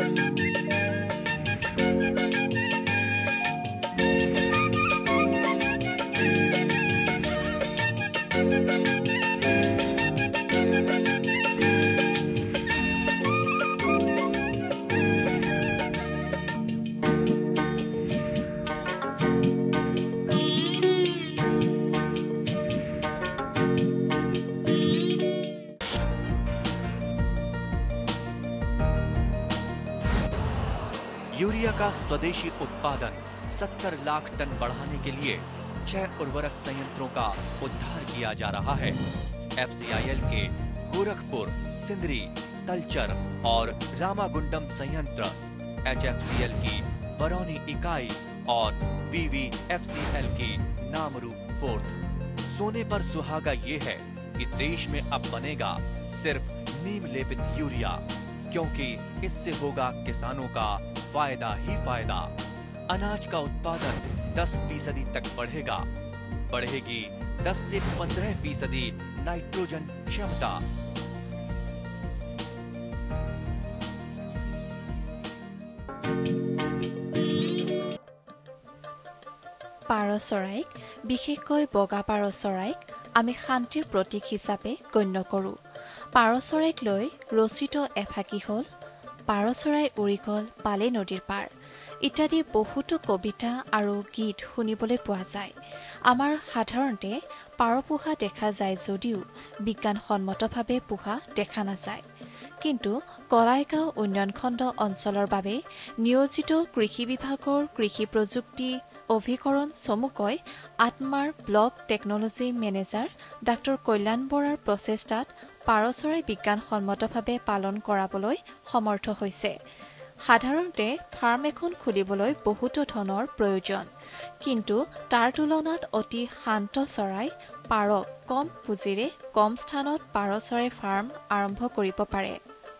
Urea का स्वदेशी उत्पादन 70 लाख टन बढ़ाने के लिए 6 उर्वरक संयंत्रों का उद्धार किया जा रहा है। FCIL के गोरखपुर, सिंदरी, तलचर और रामागुंडम संयंत्र, HFCL की बरौनी इकाई और BVFCL की नामरू फोर्थ। सोने पर सुहागा ये है कि देश में अब बनेगा सिर्फ नीम लेपित यूरिया, क्योंकि इससे होगा किसानों का फायदा ही फायदा। अनाज का उत्पादन 10% तक बढ़ेगा। बढ़ेगी 10 से 15% नाइट्रोजन क्षमता। पार चराइक, विशेषকৈ बगा पार चराइक আমি শান্তিৰ প্ৰতীক হিচাপে গণ্য কৰোঁ। পাৰ চৰাইক লৈ ৰচিত এফাকি হ'ল পাৰ চৰাই উৰি গ'ল পালে নদীৰ পাৰ ইত্যাদি বহুতো কবিতা আৰু গীত শুনিবলৈ পোৱা যায়। আমাৰ সাধাৰণতে পাৰ পোহা দেখা যায় যদিও বিজ্ঞানসন্মতভাৱে পোহা দেখা নাযায়। কিন্তু কলাইগাঁও উন্নয়ন খণ্ড অঞ্চলৰ বাবে নিয়োজিত কৃষি বিভাগৰ কৃষি প্ৰযুক্তি অভিকৰণ চমুকৈ আত্মাৰ ব্লক টেকনলজি মেনেজাৰ ডাক্তৰ কল্যাণ বৰাৰ প্ৰচেষ্টাত পাৰ চৰাই বিজ্ঞানসন্মতভাৱে পালন কৰাবলৈ সমৰ্থ হৈছে। সাধাৰণতে ফাৰ্ম এখন খুলিবলৈ বহুতো ধনৰ প্ৰয়োজন, কিন্তু তাৰ তুলনাত অতি শান্ত চৰাই পাৰক কম পুঁজিৰে কম স্থানত পাৰ চৰাই ফাৰ্ম আৰম্ভ কৰিব পাৰে।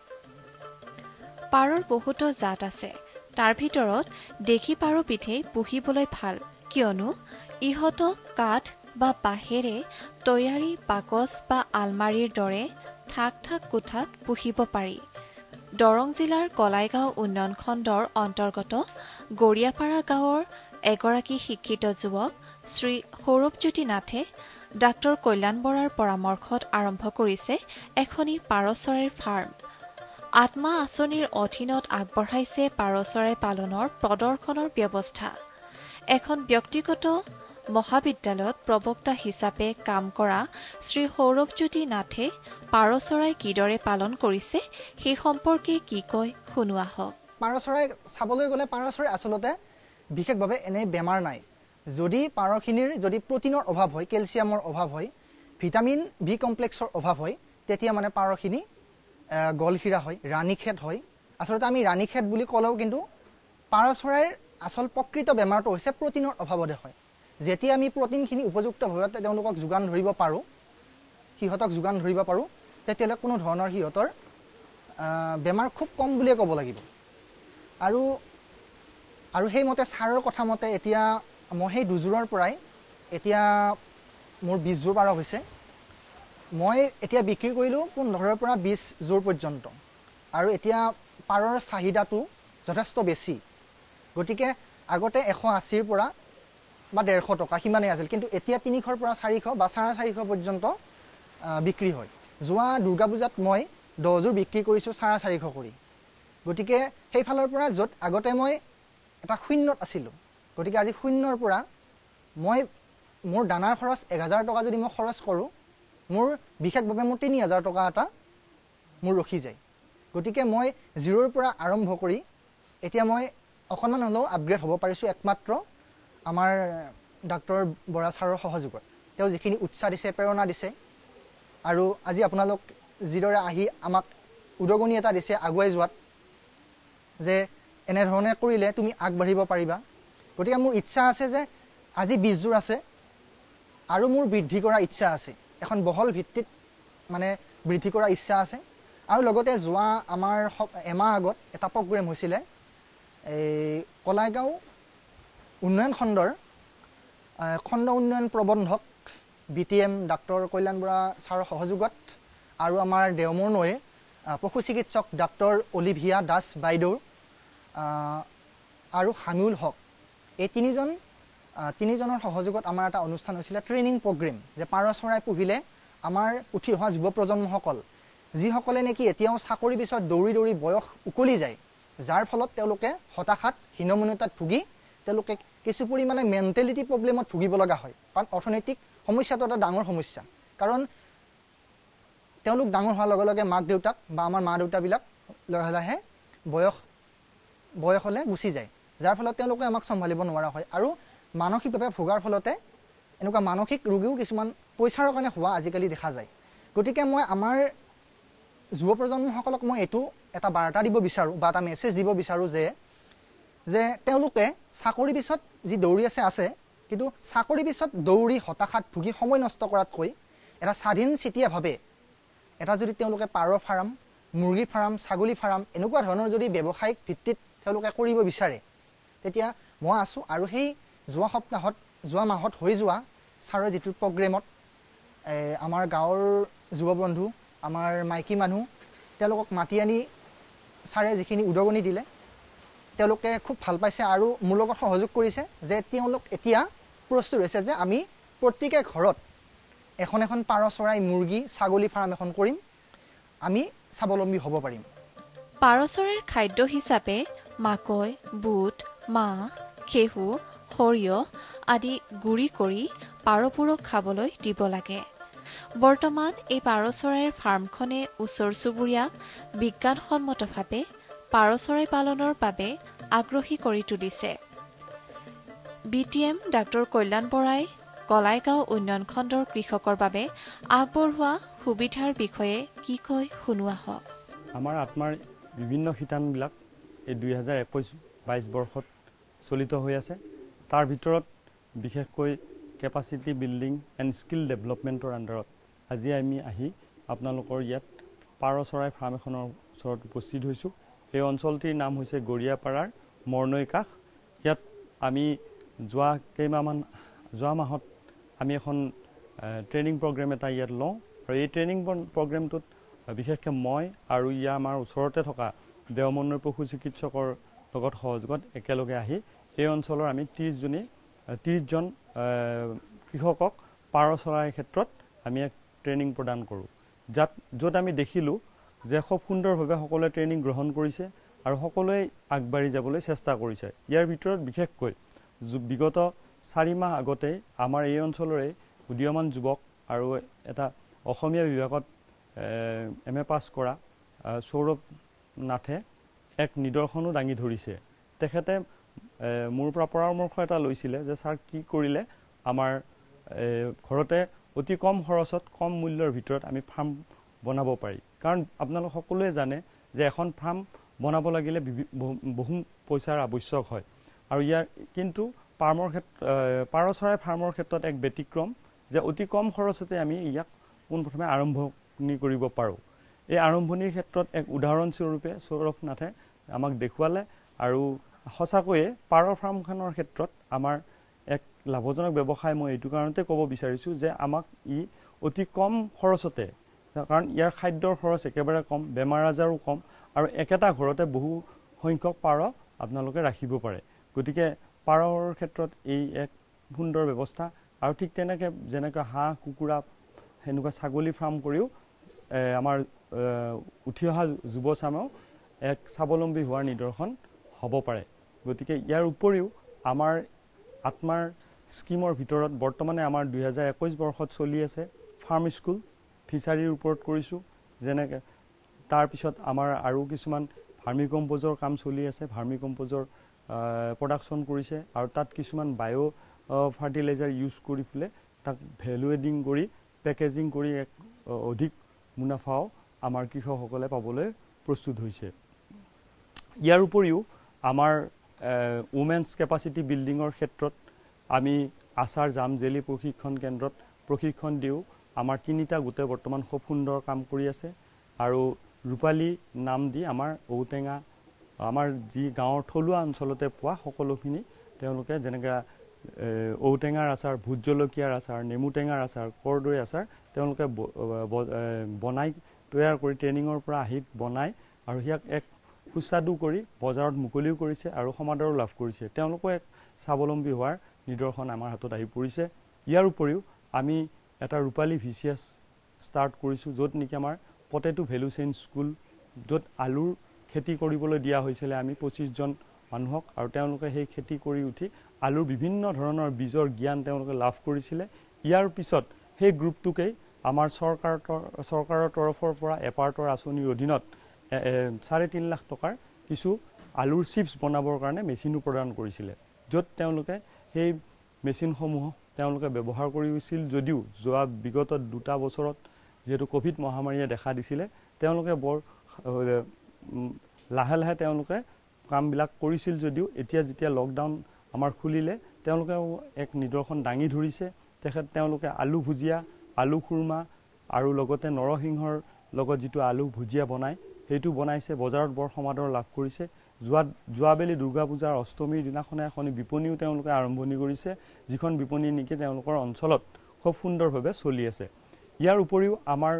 পাৰৰ বহুতো জাত আছে। তাৰ ভিতৰত দেশী পাৰ পিঠেই পুহিবলৈ ভাল, কিয়নো ইহঁতক কাঠ বা বাঁহেৰে তৈয়াৰী বাকচ বা আলমাৰীৰ দৰে ঠাক ঠাক কোঠাত পুহিব পাৰি। দৰং জিলাৰ কলাইগাঁও উন্নয়ন খণ্ডৰ অন্তৰ্গত গৰিয়াপাৰা গাঁৱৰ এগৰাকী শিক্ষিত যুৱক শ্ৰী সৌৰভজ্যোতি নাথে ডাক্তৰ কল্যাণ বৰাৰ পৰামৰ্শত আৰম্ভ কৰিছে এখনি পাৰ চৰাইৰ ফাৰ্ম। আত্মা আঁচনিৰ অধীনত আগবঢ়াইছে পাৰ চৰাই পালনৰ প্ৰদৰ্শনৰ ব্যৱস্থা। এখন ব্যক্তিগত মহাবিদ্যালয়ত প্ৰবক্তা হিচাপে কাম কৰা শ্ৰী সৌৰভজ্যোতি নাথে পাৰ চৰাই কিদৰে পালন কৰিছে সেই সম্পৰ্কে কি কয় শুনোৱা হওক। পাৰ চৰাই চাবলৈ গ'লে পাৰ চৰাই আচলতে বিশেষভাৱে এনে বেমাৰ নাই। যদি পাৰখিনিৰ যদি প্ৰটিনৰ অভাৱ হয়, কেলছিয়ামৰ অভাৱ হয়, ভিটামিন বি কমপ্লেক্সৰ অভাৱ হয়, তেতিয়া মানে পাৰখিনি গলশিৰা হয়, ৰাণীখেদ হয়। আচলতে আমি ৰাণীখেদ বুলি ক'লেও কিন্তু পাৰ চৰাইৰ আচল প্ৰকৃত বেমাৰটো হৈছে প্ৰটিনৰ অভাৱতে হয়। যেতিয়া আমি প্ৰটিনখিনি উপযুক্তভাৱে তেওঁলোকক যোগান ধৰিব পাৰোঁ, সিহঁতক যোগান ধৰিব পাৰোঁ, তেতিয়াহ'লে কোনো ধৰণৰ সিহঁতৰ বেমাৰ খুব কম বুলিয়ে ক'ব লাগিব। আৰু সেইমতে ছাৰৰ কথা মতে এতিয়া মই সেই দুযোৰৰ পৰাই এতিয়া মোৰ 20 যোৰ পাৰ হৈছে। মই এতিয়া বিক্ৰী কৰিলোঁ 15ৰ পৰা 20 যোৰ পৰ্যন্ত। আৰু এতিয়া পাৰৰ চাহিদাটো যথেষ্ট বেছি। গতিকে আগতে 180ৰ পৰা বা 150 টকা সিমানেই আছিল, কিন্তু এতিয়া 300ৰ পৰা 400 বা 450 পৰ্যন্ত বিক্ৰী হয়। যোৱা দুৰ্গা পূজাত মই 10 যোৰ বিক্ৰী কৰিছোঁ 450 কৰি। গতিকে সেইফালৰ পৰা য'ত আগতে মই এটা শূন্যত আছিলোঁ, গতিকে আজি শূন্যৰ পৰা মই মোৰ দানাৰ খৰচ 1000 টকা যদি মই খৰচ কৰোঁ, মোৰ বিশেষভাৱে মোৰ 3000 টকা এটা মোৰ ৰখি যায়। গতিকে মই 0ৰ পৰা আৰম্ভ কৰি এতিয়া মই অকণমান হ'লেও আপগ্ৰেড হ'ব পাৰিছোঁ একমাত্ৰ আমাৰ ডাক্তৰ বৰা ছাৰৰ সহযোগত। তেওঁ যিখিনি উৎসাহ দিছে, প্ৰেৰণা দিছে, আৰু আজি আপোনালোক যিদৰে আহি আমাক উদগনি এটা দিছে আগুৱাই যোৱাত, যে এনেধৰণে কৰিলে তুমি আগবাঢ়িব পাৰিবা। গতিকে মোৰ ইচ্ছা আছে যে আজি 20 যোৰ আছে আৰু মোৰ বৃদ্ধি কৰা ইচ্ছা আছে, এখন বহল ভিত্তিত মানে বৃদ্ধি কৰা ইচ্ছা আছে। আৰু লগতে যোৱা আমাৰ এমাহ আগত এটা প্ৰগ্ৰেম হৈছিলে এই কলাইগাঁও উন্নয়ন খণ্ডৰ খণ্ড উন্নয়ন প্ৰবন্ধক BTM ডাক্তৰ কল্যাণ বৰা ছাৰৰ সহযোগত আৰু আমাৰ দেওমৰ নৈৰ পশু চিকিৎসক ডাক্তৰ অলিভিয়া দাস বাইদেউৰ আৰু হামিউল হক এই তিনিজনৰ সহযোগত আমাৰ এটা অনুষ্ঠান হৈছিলে ট্ৰেইনিং প্ৰগ্ৰেম যে পাৰ চৰাই পুহিলে আমাৰ উঠি অহা যুৱ প্ৰজন্মসকল যিসকলে নেকি এতিয়াও চাকৰি পিছত দৌৰি দৌৰি বয়স উকলি যায় যাৰ ফলত তেওঁলোকে হতাশাত হীনমন্যতাত ভুগি তেওঁলোকে কিছু পৰিমাণে মেণ্টেলিটি প্ৰব্লেমত ভুগিব লগা হয় কাৰণ অৰ্থনৈতিক সমস্যাটো এটা ডাঙৰ সমস্যা কাৰণ তেওঁলোক ডাঙৰ হোৱাৰ লগে লগে মাক দেউতাক বা আমাৰ মা দেউতাবিলাক লাহে লাহে বয়স হ'লে গুচি যায় যাৰ ফলত তেওঁলোকে আমাক চম্ভালিব নোৱাৰা হয় আৰু মানসিকভাৱে ভোগাৰ ফলতে এনেকুৱা মানসিক ৰোগীও কিছুমান পইচাৰ কাৰণে হোৱা আজিকালি দেখা যায় গতিকে মই আমাৰ যুৱ প্ৰজন্মসকলক মই এইটো এটা বাৰ্তা দিব বিচাৰোঁ বা এটা মেছেজ দিব বিচাৰোঁ যে তেওঁলোকে চাকৰি পিছত যি দৌৰি আছে কিন্তু চাকৰি পিছত দৌৰি হতাশাত ভুগি সময় নষ্ট কৰাতকৈ এটা স্বাধীন চিতীয়াভাৱে এটা যদি তেওঁলোকে পাৰ ফাৰ্ম মুৰ্গী ফাৰ্ম ছাগলী ফাৰ্ম এনেকুৱা ধৰণৰ যদি ব্যৱসায়িক ভিত্তিত তেওঁলোকে কৰিব বিচাৰে তেতিয়া মই আছোঁ আৰু সেই যোৱা মাহত হৈ যোৱা ছাৰৰ যিটো প্ৰগ্ৰেমত আমাৰ গাঁৱৰ যুৱ বন্ধু আমাৰ মাইকী মানুহ তেওঁলোকক মাতি আনি ছাৰে যিখিনি উদগনি দিলে তেওঁলোকে খুব ভাল পাইছে আৰু মোৰ লগত সহযোগ কৰিছে যে তেওঁলোক এতিয়া প্ৰস্তুত হৈছে যে আমি প্ৰত্যেকে ঘৰত এখন পাৰ চৰাই মুৰ্গী ছাগলী ফাৰ্ম এখন কৰিম আমি স্বাৱলম্বী হ'ব পাৰিম পাৰ চৰাইৰ খাদ্য হিচাপে মাকৈ বুট মাহ ঘেঁহু সৰিয়হ আদি গুৰি কৰি পাৰবোৰক খাবলৈ দিব লাগে বৰ্তমান এই পাৰ চৰাইৰ ফাৰ্মখনে ওচৰ চুবুৰীয়াক বিজ্ঞানসন্মতভাৱে পাৰ চৰাই পালনৰ বাবে আগ্ৰহী কৰি তুলিছে BTM ডাক্তৰ কল্যাণ বৰাই কলাইগাঁও উন্নয়ন খণ্ডৰ কৃষকৰ বাবে আগবঢ়োৱা সুবিধাৰ বিষয়ে কি কয় শুনোৱা হওক আমাৰ আত্মাৰ বিভিন্ন শিতানবিলাক এই 2021-22 বৰ্ষত চলিত হৈ আছে তাৰ ভিতৰত বিশেষকৈ কেপাচিটি বিল্ডিং এণ্ড স্কিল ডেভেলপমেণ্টৰ আণ্ডাৰত আজি আমি আহি আপোনালোকৰ ইয়াত পাৰ চৰাই ফাৰ্ম এখনৰ ওচৰত উপস্থিত হৈছোঁ এই অঞ্চলটিৰ নাম হৈছে গৰিয়াপাৰাৰ মৰ্নৈ কাষ ইয়াত আমি যোৱা মাহত আমি এখন ট্ৰেইনিং প্ৰগ্ৰেম এটা ইয়াত লওঁ আৰু এই ট্ৰেইনিং প্ৰগ্ৰেমটোত বিশেষকৈ মই আৰু ইয়াৰ আমাৰ ওচৰতে থকা দেওমন্নৈ পশু চিকিৎসকৰ লগত সহযোগত একেলগে আহি এই অঞ্চলৰ আমি 30জন কৃষকক পাৰ চৰাইৰ ক্ষেত্ৰত আমি এক ট্ৰেইনিং প্ৰদান কৰোঁ য'ত আমি দেখিলোঁ যে খুব সুন্দৰভাৱে সকলোৱে ট্ৰেইনিং গ্ৰহণ কৰিছে আৰু সকলোৱে আগবাঢ়ি যাবলৈ চেষ্টা কৰিছে ইয়াৰ ভিতৰত বিশেষকৈ বিগত 4 মাহ আগতে আমাৰ এই অঞ্চলৰে উদীয়মান যুৱক আৰু এটা অসমীয়া বিভাগত MA পাছ কৰা সৌৰভ নাথে এক নিদৰ্শনো দাঙি ধৰিছে তেখেতে মোৰ পৰা পৰামৰ্শ এটা লৈছিলে যে ছাৰ কি কৰিলে আমাৰ ঘৰতে অতি কম খৰচত কম মূল্যৰ ভিতৰত আমি ফাৰ্ম বনাব পাৰি কাৰণ আপোনালোক সকলোৱে জানে যে এখন ফাৰ্ম বনাব লাগিলে বহু পইচাৰ আৱশ্যক হয় আৰু ইয়াৰ কিন্তু পাৰ চৰাই ফাৰ্মৰ ক্ষেত্ৰত এক ব্যতিক্ৰম যে অতি কম খৰচতে আমি ইয়াক পোনপ্ৰথমে আৰম্ভণি কৰিব পাৰোঁ এই আৰম্ভণিৰ ক্ষেত্ৰত এক উদাহৰণস্বৰূপে সৌৰভ নাথে আমাক দেখুৱালে আৰু সঁচাকৈয়ে পাৰ ফাৰ্মখনৰ ক্ষেত্ৰত আমাৰ এক লাভজনক ব্যৱসায় মই এইটো কাৰণতে ক'ব বিচাৰিছোঁ যে আমাক ই অতি কম খৰচতে কাৰণ ইয়াৰ খাদ্যৰ খৰচ একেবাৰে কম বেমাৰ আজাৰো কম আৰু একেটা ঘৰতে বহু সংখ্যক পাৰ আপোনালোকে ৰাখিব পাৰে গতিকে পাৰৰ ক্ষেত্ৰত এই এক সুন্দৰ ব্যৱস্থা আৰু ঠিক তেনেকৈ যেনেকৈ হাঁহ কুকুৰা সেনেকুৱা ছাগলী ফাৰ্ম কৰিও আমাৰ উঠি অহা যুৱচামেও এক স্বাৱলম্বী হোৱাৰ নিদৰ্শন হ'ব পাৰে গতিকে ইয়াৰ উপৰিও আমাৰ আত্মাৰ স্কিমৰ ভিতৰত বৰ্তমানে আমাৰ 2021 বৰ্ষত চলি আছে ফাৰ্ম স্কুল ফিচাৰীৰ ওপৰত কৰিছোঁ যেনেকৈ তাৰপিছত আমাৰ আৰু কিছুমান ভাৰ্মি কম্পোজৰ কাম চলি আছে ভাৰ্মি কম্পোজৰ প্ৰডাকশ্যন কৰিছে আৰু তাত কিছুমান বায়ো ফাৰ্টিলাইজাৰ ইউজ কৰি পেলাই তাক ভেলু এডিং কৰি পেকেজিং কৰি এক অধিক মুনাফাও আমাৰ কৃষকসকলে পাবলৈ প্ৰস্তুত হৈছে ইয়াৰ উপৰিও আমাৰ উমেন্স কেপাচিটি বিল্ডিঙৰ ক্ষেত্ৰত আমি আচাৰ জাম জেলি প্ৰশিক্ষণ কেন্দ্ৰত প্ৰশিক্ষণ দিওঁ আমাৰ 3টা গোটে বৰ্তমান খুব সুন্দৰ কাম কৰি আছে আৰু ৰূপালী নাম দি আমাৰ ঔটেঙা আমাৰ যি গাঁৱৰ থলুৱা অঞ্চলতে পোৱা সকলোখিনি তেওঁলোকে যেনেকৈ ঔটেঙাৰ আচাৰ ভোট জলকীয়াৰ আচাৰ নেমু টেঙাৰ আচাৰ কৰদৈ আচাৰ তেওঁলোকে বনাই তৈয়াৰ কৰি ট্ৰেইনিঙৰ পৰা আহি বনাই আৰু ইয়াক এক সুস্বাদু কৰি বজাৰত মুকলিও কৰিছে আৰু সমাদৰো লাভ কৰিছে। তেওঁলোকো এক স্বাৱলম্বী হোৱাৰ নিদৰ্শন আমাৰ হাতত আহি পৰিছে। ইয়াৰ উপৰিও আমি এটা ৰূপালী VCS ষ্টাৰ্ট কৰিছোঁ, য'ত নেকি আমাৰ পটেটো ভেলু চেইন স্কুল, য'ত আলুৰ খেতি কৰিবলৈ দিয়া হৈছিলে আমি 25 জন মানুহক, আৰু তেওঁলোকে সেই খেতি কৰি উঠি আলুৰ বিভিন্ন ধৰণৰ বীজৰ জ্ঞান তেওঁলোকে লাভ কৰিছিলে। ইয়াৰ পিছত সেই গ্ৰুপটোকেই আমাৰ চৰকাৰৰ তৰফৰ পৰা এপাৰ্টৰ আঁচনিৰ অধীনত 3.5 লাখ টকাৰ কিছু আলুৰ চিপছ বনাবৰ কাৰণে মেচিনো প্ৰদান কৰিছিলে, য'ত তেওঁলোকে সেই মেচিনসমূহ তেওঁলোকে ব্যৱহাৰ কৰিছিল। যদিও যোৱা বিগত 2টা বছৰত যেহেতু কোভিড মহামাৰীয়ে দেখা দিছিলে, তেওঁলোকে বৰ লাহে লাহে তেওঁলোকে কামবিলাক কৰিছিল। যদিও এতিয়া যেতিয়া লকডাউন আমাৰ খুলিলে, তেওঁলোকেও এক নিদৰ্শন দাঙি ধৰিছে। তেওঁলোকে আলু ভুজিয়া, আলু খুৰমা আৰু লগতে নৰসিংহৰ লগত যিটো আলু ভুজিয়া বনায়, সেইটো বনাইছে, বজাৰত বৰ সমাদৰ লাভ কৰিছে। যোৱাবেলি দুৰ্গা পূজাৰ অষ্টমীৰ দিনাখনে এখন বিপণীও তেওঁলোকে আৰম্ভণি কৰিছে, যিখন বিপণী নেকি তেওঁলোকৰ অঞ্চলত খুব সুন্দৰভাৱে চলি আছে। ইয়াৰ উপৰিও আমাৰ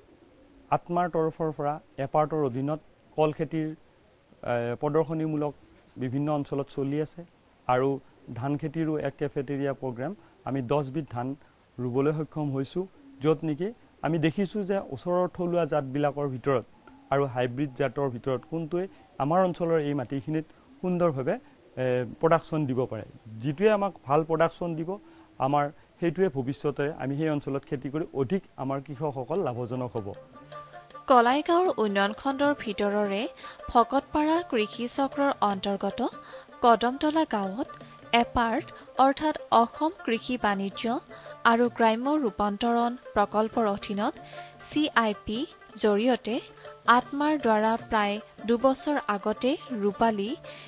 আত্মাৰ তৰফৰ পৰা এপাৰ্টৰ অধীনত কল খেতিৰ প্ৰদৰ্শনীমূলক বিভিন্ন অঞ্চলত চলি আছে, আৰু ধান খেতিৰো এক কেফেটেৰিয়া প্ৰগ্ৰেম আমি 10 বিধ ধান ৰুবলৈ সক্ষম হৈছোঁ, য'ত নেকি আমি দেখিছোঁ যে ওচৰৰ থলুৱা জাতবিলাকৰ ভিতৰত আৰু হাইব্ৰিড জাতৰ ভিতৰত কোনটোৱে আমাৰ অঞ্চলৰ এই মাটিখিনিত সুন্দৰভাৱে প্ৰডাকশ্যন দিব পাৰে। যিটোৱে আমাক ভাল প্ৰডাকশ্যন দিব, আমাৰ সেইটোৱে ভৱিষ্যতে আমি সেই অঞ্চলত খেতি কৰি অধিক আমাৰ কৃষকসকল লাভজনক হ'ব। কলাইগাঁৱৰ উন্নয়ন খণ্ডৰ ভিতৰৰে ভকতপাৰা কৃষি চক্ৰৰ অন্তৰ্গত কদমতলা গাঁৱত এপাৰ্ট অৰ্থাৎ অসম কৃষি বাণিজ্য আৰু গ্ৰাম্য ৰূপান্তৰণ প্ৰকল্পৰ অধীনত CIP জৰিয়তে আত্মাৰ দ্বাৰা প্ৰায় 2 বছৰ আগতে ৰূপালী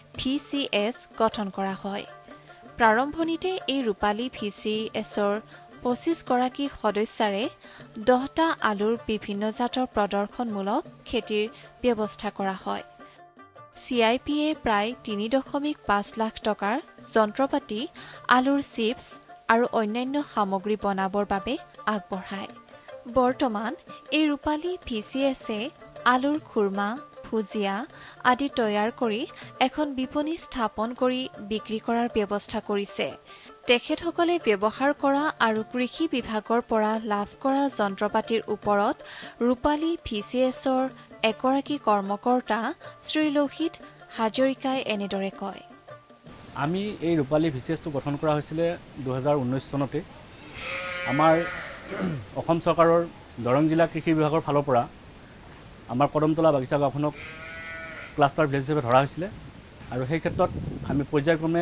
VCS গঠন কৰা হয়। প্ৰাৰম্ভণিতে এই ৰূপালী VCSৰ 25 গৰাকী সদস্যাৰে 10টা আলুৰ বিভিন্ন জাতৰ প্ৰদৰ্শনমূলক খেতিৰ ব্যৱস্থা কৰা হয়। CIPয়ে প্ৰায় 3.5 লাখ টকাৰ যন্ত্ৰপাতি আলুৰ চিপছ আৰু অন্যান্য সামগ্ৰী বনাবৰ বাবে আগবঢ়ায়। বৰ্তমান এই ৰূপালী VCSে আলুৰ খুৰমা, ভুজিয়া আদি তৈয়াৰ কৰি এখন বিপণী স্থাপন কৰি বিক্ৰী কৰাৰ ব্যৱস্থা কৰিছে। তেখেতসকলে ব্যৱহাৰ কৰা আৰু কৃষি বিভাগৰ পৰা লাভ কৰা যন্ত্ৰপাতিৰ ওপৰত ৰূপালী VCSৰ এগৰাকী কৰ্মকৰ্তা শ্ৰী লোহিত হাজৰিকাই এনেদৰে কয়। আমি এই ৰূপালী VCSটো গঠন কৰা হৈছিলে 2019 চনতে। আমাৰ অসম চৰকাৰৰ দৰং জিলা কৃষি বিভাগৰ ফালৰ পৰা আমাৰ কদমতলা বাগিচা গাঁওখনক ক্লাষ্টাৰ ভিলেজ হিচাপে ধৰা হৈছিলে, আৰু সেই ক্ষেত্ৰত আমি পৰ্যায়ক্ৰমে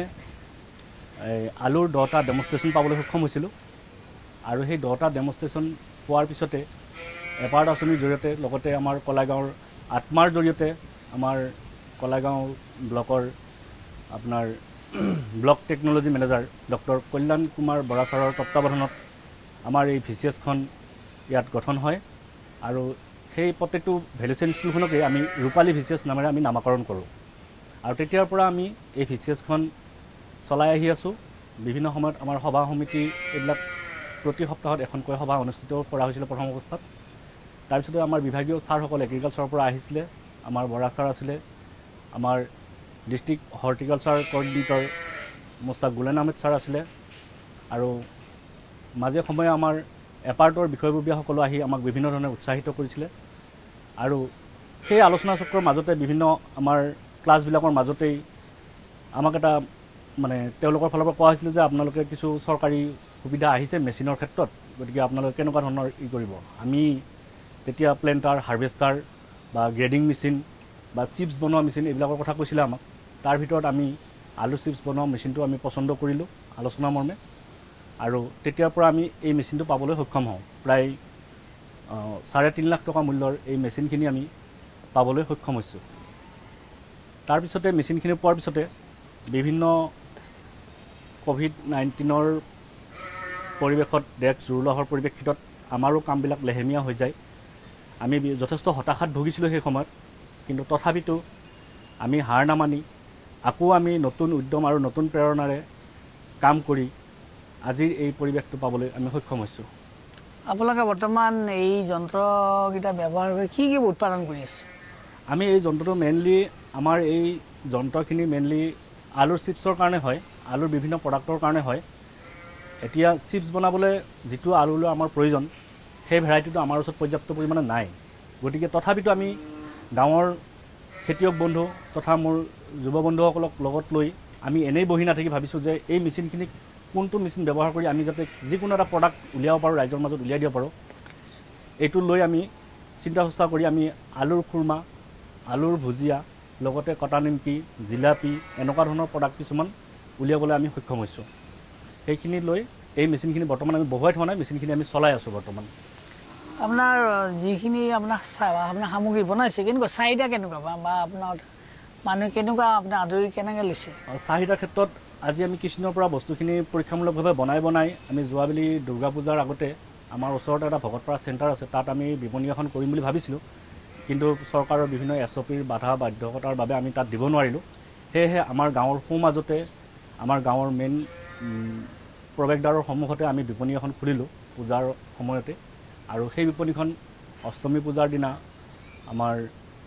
আলুৰ 10টা ডেমনষ্ট্ৰেশ্যন পাবলৈ সক্ষম হৈছিলোঁ। আৰু সেই 10টা ডেমনষ্ট্ৰেশ্যন পোৱাৰ পিছতে এপাৰ্ট আঁচনিৰ জৰিয়তে, লগতে আমাৰ কলাইগাঁৱৰ আত্মাৰ জৰিয়তে আমাৰ কলাইগাঁও ব্লকৰ আপোনাৰ ব্লক টেকন'লজি মেনেজাৰ ডক্টৰ কল্যাণ কুমাৰ বৰা ছাৰৰ তত্বাৱধানত আমাৰ এই VCSখন ইয়াত গঠন হয়, আৰু সেই প্ৰত্যেকটো ভেলু চেইন স্কুলখনকে আমি ৰূপালী VCS নামেৰে আমি নামাকৰণ কৰোঁ। আৰু তেতিয়াৰ পৰা আমি এই VCSখন চলাই আহি আছোঁ। বিভিন্ন সময়ত আমাৰ সভা সমিতি এইবিলাক প্ৰতি সপ্তাহত এখনকৈ সভা অনুষ্ঠিত কৰা হৈছিলে প্ৰথম অৱস্থাত। তাৰপিছতে আমাৰ বিভাগীয় ছাৰসকল এগ্ৰিকালচাৰৰ পৰা আহিছিলে, আমাৰ বৰা ছাৰ আছিলে, আমাৰ district horticulture coordinator Mushtaq Gulen Ahmed sir আছিলে, আৰু মাজে সময়ে আমাৰ এপাৰ্টৰ বিষয়ববীয়াসকলো আহি আমাক বিভিন্ন ধৰণে উৎসাহিত কৰিছিলে। আৰু সেই আলোচনা চক্ৰৰ মাজতে বিভিন্ন আমাৰ ক্লাছবিলাকৰ মাজতেই আমাক এটা তেওঁলোকৰ ফালৰ পৰা কোৱা হৈছিলে যে আপোনালোকে কিছু চৰকাৰী সুবিধা আহিছে মেচিনৰ ক্ষেত্ৰত, গতিকে আপোনালোকে কেনেকুৱা ধৰণৰ কৰিব। আমি তেতিয়া প্লেণ্টাৰ, হাৰ্ভেষ্টাৰ বা গ্ৰেডিং মেচিন বা চিপছ বনোৱা মেচিন এইবিলাকৰ কথা কৈছিলে আমাক। তাৰ ভিতৰত আমি আলু চিপছ বনোৱা মেচিনটো আমি পচন্দ কৰিলোঁ আলোচনা মৰ্মে, আৰু তেতিয়াৰ পৰা আমি এই মেচিনটো পাবলৈ সক্ষম হওঁ। প্ৰায় 3.5 লাখ টকা মূল্যৰ এই মেচিনখিনি আমি পাবলৈ সক্ষম হৈছোঁ। তাৰপিছতে মেচিনখিনি পোৱাৰ পিছতে বিভিন্ন COVID-19ৰ পৰিৱেশত দেশ জোৰোলাহৰ পৰিৱেশিতত আমাৰো কামবিলাক লেহেমীয়া হৈ যায়। আমি যথেষ্ট হতাশাত ভুগিছিলোঁ সেই সময়ত, কিন্তু তথাপিতো আমি হাৰ নামানি আকৌ আমি নতুন উদ্যম আৰু নতুন প্ৰেৰণাৰে কাম কৰি আজিৰ এই পৰিৱেশটো পাবলৈ আমি সক্ষম হৈছোঁ। আপোনালোকে বৰ্তমান এই যন্ত্ৰকেইটা ব্যৱহাৰ কৰি কি উৎপাদন কৰি আছে? আমি এই যন্ত্ৰটো মেইনলি আমাৰ এই যন্ত্ৰখিনি মেইনলি আলুৰ চিপছৰ কাৰণে হয়, আলুৰ বিভিন্ন প্ৰডাক্টৰ কাৰণে হয়। এতিয়া চিপছ বনাবলৈ যিটো আলুলৈ আমাৰ প্ৰয়োজন সেই ভেৰাইটিটো আমাৰ ওচৰত পৰ্যাপ্ত পৰিমাণে নাই। গতিকে তথাপিতো আমি গাঁৱৰ খেতিয়ক বন্ধু তথা মোৰ যুৱ বন্ধুসকলক লগত লৈ আমি এনেই বহি নাথাকি ভাবিছোঁ যে এই মেচিনখিনিক কোনটো মেচিন ব্যৱহাৰ কৰি আমি যাতে যিকোনো এটা প্ৰডাক্ট উলিয়াব পাৰোঁ, ৰাইজৰ মাজত উলিয়াই দিব পাৰোঁ। এইটো লৈ আমি চিন্তা চৰ্চা কৰি আমি আলুৰ খুৰমা, আলুৰ ভুজিয়া, লগতে কটা নিমকি, জিলাপি এনেকুৱা ধৰণৰ প্ৰডাক্ট কিছুমান উলিয়াবলৈ আমি সক্ষম হৈছোঁ। সেইখিনি লৈ এই মেচিনখিনি বৰ্তমান আমি বহুৱাই থোৱা নাই, মেচিনখিনি আমি চলাই আছোঁ বৰ্তমান। আপোনাৰ যিখিনি আপোনাৰ সামগ্ৰী বনাইছে কেনেকুৱা চাহিদা কেনেকুৱা বা আপোনাৰ মানুহ কেনেকুৱা আপোনাৰ আদৰি কেনেকৈ লৈছে? চাহিদাৰ ক্ষেত্ৰত আজি আমি কিছুদিনৰ পৰা বস্তুখিনি পৰীক্ষামূলকভাৱে বনাই আমি যোৱাবেলি দুৰ্গা পূজাৰ আগতে আমাৰ ওচৰতে এটা ভকতপাৰা চেণ্টাৰ আছে, তাত আমি বিপণী এখন কৰিম বুলি ভাবিছিলোঁ। কিন্তু চৰকাৰৰ বিভিন্ন SOPৰ বাধা বাধ্যকতাৰ বাবে আমি তাত দিব নোৱাৰিলোঁ। সেয়েহে আমাৰ গাঁৱৰ সোঁমাজতে আমাৰ গাঁৱৰ মেইন প্ৰৱেশদ্বাৰৰ সন্মুখতে আমি বিপণী এখন খুলিলোঁ পূজাৰ সময়তে। আৰু সেই বিপণীখন অষ্টমী পূজাৰ দিনা আমাৰ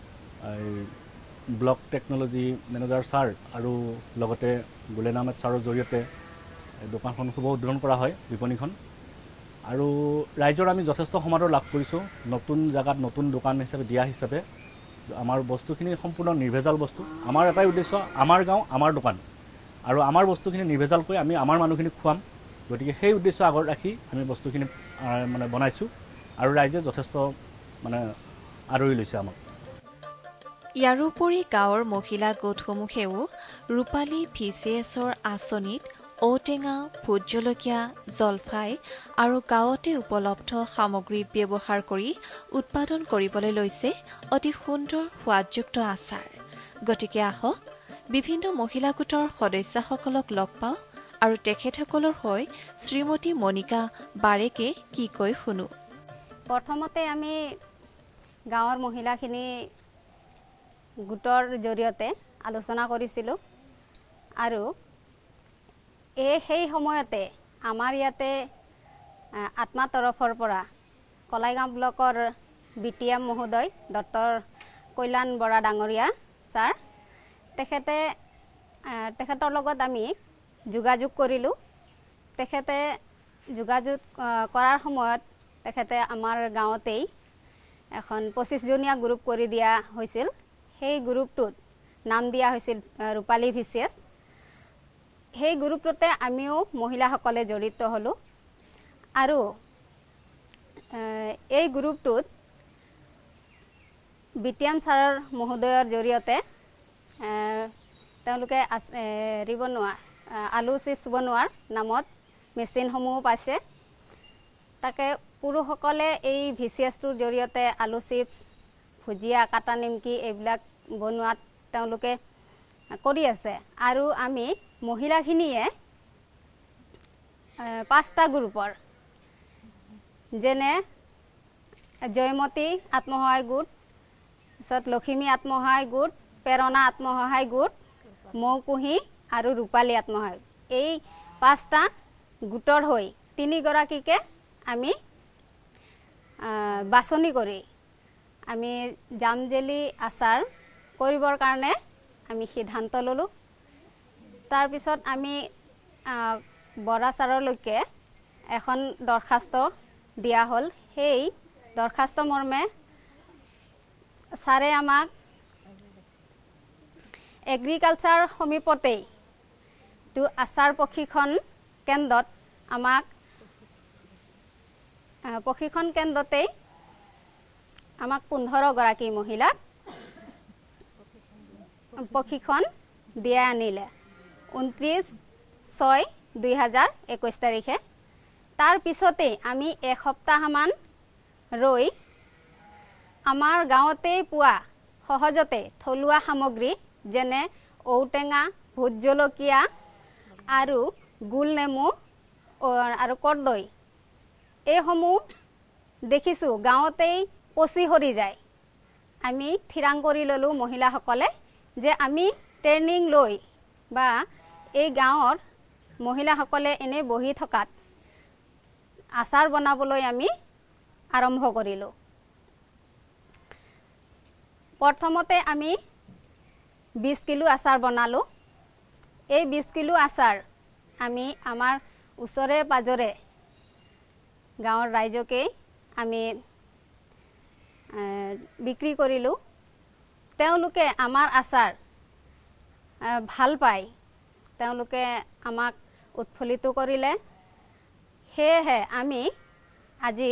ব্লক টেকন'লজি মেনেজাৰ ছাৰ আৰু লগতে গুলেন আহমেদ ছাৰৰ জৰিয়তে দোকানখন শুভ উদ্বোধন কৰা হয় বিপণীখন। আৰু ৰাইজৰ আমি যথেষ্ট সমাদৰ লাভ কৰিছোঁ। নতুন জেগাত নতুন দোকান হিচাপে দিয়া হিচাপে আমাৰ বস্তুখিনি সম্পূৰ্ণ নিৰ্ভেজাল বস্তু। আমাৰ এটাই উদ্দেশ্য, আমাৰ গাঁও আমাৰ দোকান, আৰু আমাৰ বস্তুখিনি নিৰ্ভেজালকৈ আমি আমাৰ মানুহখিনিক খুৱাম। গতিকে সেই উদ্দেশ্য আগত ৰাখি আমি বস্তুখিনি মানে বনাইছোঁ আৰু ৰাইজে যথেষ্ট মানে আদৰি লৈছে আমাক। ইয়াৰোপৰি গাঁৱৰ মহিলা গোটসমূহেও ৰূপালী VCSৰ আঁচনিত ঔটেঙা, ভোট জলকীয়া, জলফাই আৰু গাঁৱতে উপলব্ধ সামগ্ৰী ব্যৱহাৰ কৰি উৎপাদন কৰিবলৈ লৈছে অতি সুন্দৰ সোৱাদযুক্ত আচাৰ। গতিকে আহক বিভিন্ন মহিলা গোটৰ সদস্যসকলক লগ পাওঁ আৰু তেখেতসকলৰ হৈ শ্ৰীমতী মণিকা বাৰেকে কি কয় শুনো। প্ৰথমতে আমি গাঁৱৰ মহিলাখিনি গোটৰ জৰিয়তে আলোচনা কৰিছিলোঁ আৰু সেই সময়তে আমাৰ ইয়াতে আত্মা তৰফৰ পৰা কলাইগাঁও ব্লকৰ BTM মহোদয় ডক্টৰ কল্যাণ বৰা ডাঙৰীয়া ছাৰ, তেখেতৰ লগত আমি যোগাযোগ কৰিলোঁ। তেখেতে যোগাযোগ কৰাৰ সময়ত তেখেতে আমাৰ গাঁৱতেই এখন 25জনীয়া গ্ৰুপ কৰি দিয়া হৈছিল। সেই গ্ৰুপটোত নাম দিয়া হৈছিল ৰূপালী VCS। সেই গ্ৰুপটোতে আমিও মহিলাসকলে জড়িত হ'লোঁ আৰু এই গ্ৰুপটোত BTM ছাৰৰ মহোদয়ৰ জৰিয়তে তেওঁলোকে বনোৱা আলু চিপছ বনোৱাৰ নামত মেচিনসমূহ পাইছে। তাকে পুৰুষসকলে এই VCSটোৰ জৰিয়তে আলু চিপছ, ভুজিয়া, কাটা নিমকি এইবিলাক বনোৱাত তেওঁলোকে কৰি আছে। আৰু আমি মহিলাখিনিয়ে 5টা গ্ৰুপৰ যেনে জয়মতী আত্মসহায়ক গোট, তাৰপিছত লখিমী আত্মসহায়ক গোট, প্ৰেৰণা আত্মসহায়ক গোট, মৌকুঁহি আৰু ৰূপালী আত্মসহায়ক, এই 5টা গোটৰ হৈ 3গৰাকীকে আমি বাছনি কৰি আমি জাম জেলি আচাৰ কৰিবৰ কাৰণে আমি সিদ্ধান্ত ল'লোঁ। তাৰপিছত আমি বৰা ছাৰলৈকে এখন দৰখাস্ত দিয়া হ'ল। সেই দৰখাস্ত মৰ্মে ছাৰে আমাক এগ্ৰিকালচাৰ সমীপতেই আচাৰ প্ৰশিক্ষণ কেন্দ্ৰত আমাক প্ৰশিক্ষণ কেন্দ্ৰতেই আমাক 15গৰাকী মহিলাক প্ৰশিক্ষণ দিয়াই আনিলে 29/6/2021 তাৰিখে। তাৰ পিছতেই আমি এসপ্তাহমান ৰৈ আমাৰ গাঁৱতেই পোৱা সহজতে থলুৱা সামগ্ৰী যেনে ঔটেঙা, ভোট জলকীয়া আৰু গোল নেমু আৰু কৰ্দৈ, এইসমূহ দেখিছোঁ গাঁৱতেই পচি সৰি যায়। আমি থিৰাং কৰি ল'লোঁ মহিলাসকলে যে আমি ট্ৰেইনিং লৈ বা এই গাঁৱৰ মহিলাসকলে এনেই বহি থকাত আচাৰ বনাবলৈ আমি আৰম্ভ কৰিলোঁ। প্ৰথমতে আমি 20 কিলো আচাৰ বনালোঁ। এই 20 কিলো আচাৰ আমি আমাৰ ওচৰে পাজৰে গাঁৱৰ ৰাইজকে আমি বিক্ৰী কৰিলোঁ। তেওঁলোকে আমাৰ আচাৰ ভাল পায়, তেওঁলোকে আমাক উৎফুল্লিত কৰিলে। সেয়েহে আমি আজি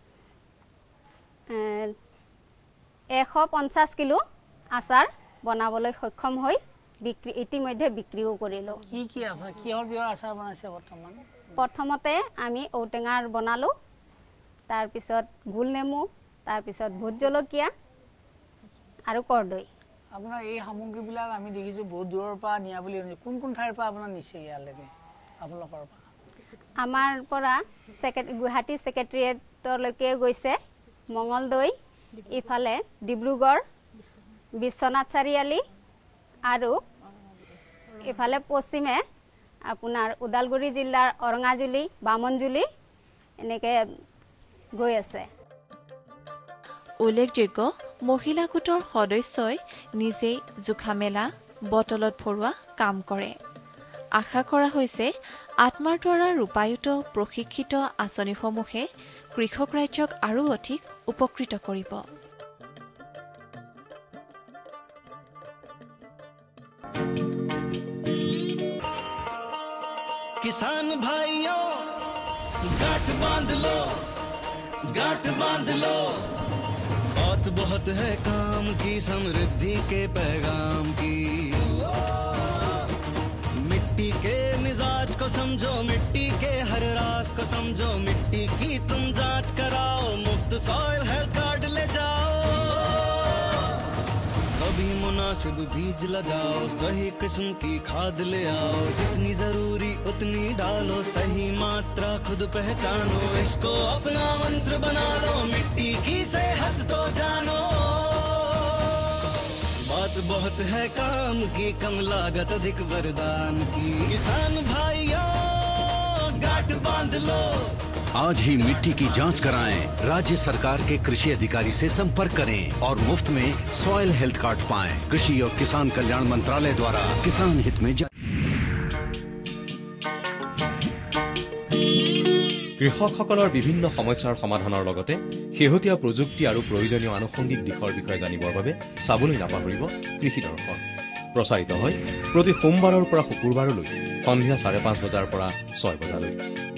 150 কিলো আচাৰ বনাবলৈ সক্ষম হৈ ইতিমধ্যে বিক্ৰীও কৰিলোঁ। কিহৰ আচাৰ বনাইছে বৰ্তমান? প্ৰথমতে আমি ঔটেঙাৰ বনালোঁ, তাৰপিছত গোল নেমু, তাৰপিছত ভোট জলকীয়া আৰু কৰ্দৈ। আপোনাৰ এই সামগ্ৰীবিলাক আমি দেখিছোঁ বহুত দূৰৰ পৰা নিয়া বুলি কোন কোন ঠাইৰ পৰা আপোনাৰ নিছে ইয়ালৈকে আপোনালোকৰ পৰা? আমাৰ পৰা গুৱাহাটী ছেক্ৰেটেৰিয়েটলৈকে গৈছে, মঙলদৈ, ইফালে ডিব্ৰুগড়, বিশ্বনাথ চাৰিআলি আৰু ইফালে পশ্চিমে আপোনাৰ ওদালগুৰি জিলাৰ অৰঙাজুলি, বামনজুলি এনেকৈ গৈ আছে। উল্লেখযোগ্য মহিলা গোটৰ সদস্যই নিজেই জোখা মেলা, বটলত ভৰোৱা কাম কৰে। আশা কৰা হৈছে আত্মাৰ দ্বাৰা ৰূপায়িত প্ৰশিক্ষিত আঁচনিসমূহে কৃষক ৰাজ্যক আৰু অধিক উপকৃত কৰিব। किसान भाइयों गांठ बांध लो, गांठ बांध लो, बहुत बहुत है काम की, समृद्धि के पैगाम की। मिट्टी के मिजाज को समझो, मिट्टी के हर राज को समझो, मिट्टी की तुम जांच कराओ, मुफ्त सॉइल हेल्थ कार्ड ले जाओ। कभी मुनासिब बीज लगाओ, सही किस्म की खाद ले आओ, जितनी जरूरी उतनी डालो, सही मात्रा खुद पहचानो, इसको अपना मंत्र बना लो, मिट्टी की सेहत तो जानो। बात बहुत है काम की, कम लागत अधिक वरदान की, किसान भाइयों गांठ बांध लो। आज ही मिट्टी की जांच कराएं, राज्य सरकार के कृषि अधिकारी से संपर्क करें और मुफ्त में सॉइल हेल्थ कार्ड पाएं। कृषि और किसान कल्याण मंत्रालय द्वारा किसान हित में কৃষকসকলৰ বিভিন্ন সমস্যাৰ সমাধানৰ লগতে শেহতীয়া প্ৰযুক্তি আৰু প্ৰয়োজনীয় আনুষংগিক দিশৰ বিষয়ে জানিবৰ বাবে চাবলৈ নাপাহৰিব কৃষি দৰ্শন। প্ৰচাৰিত হয় প্ৰতি সোমবাৰৰ পৰা শুকুৰবাৰলৈ সন্ধিয়া 5:30 বজাৰ পৰা 6 বজালৈ।